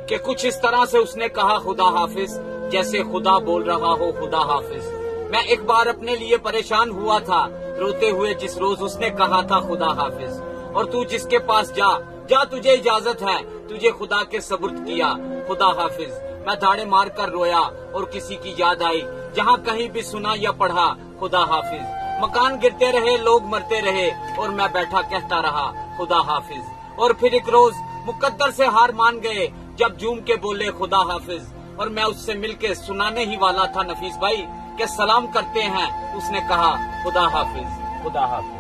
कि कुछ इस तरह से उसने कहा खुदा हाफिज, जैसे खुदा बोल रहा हो खुदा हाफिज। मैं एक बार अपने लिए परेशान हुआ था रोते हुए जिस रोज उसने कहा था खुदा हाफिज। और तू जिसके पास जा जा, तुझे इजाजत है, तुझे खुदा के सपुर्द किया खुदा हाफिज। मैं धाड़े मार कर रोया और किसी की याद आई जहाँ कहीं भी सुना या पढ़ा खुदा हाफिज। मकान गिरते रहे, लोग मरते रहे और मैं बैठा कहता रहा खुदा हाफिज। और फिर एक रोज मुकद्दर से हार मान गए जब झूम के बोले खुदा हाफिज। और मैं उससे मिलके सुनाने ही वाला था नफीस भाई कि सलाम करते हैं, उसने कहा खुदा हाफिज खुदा हाफिज।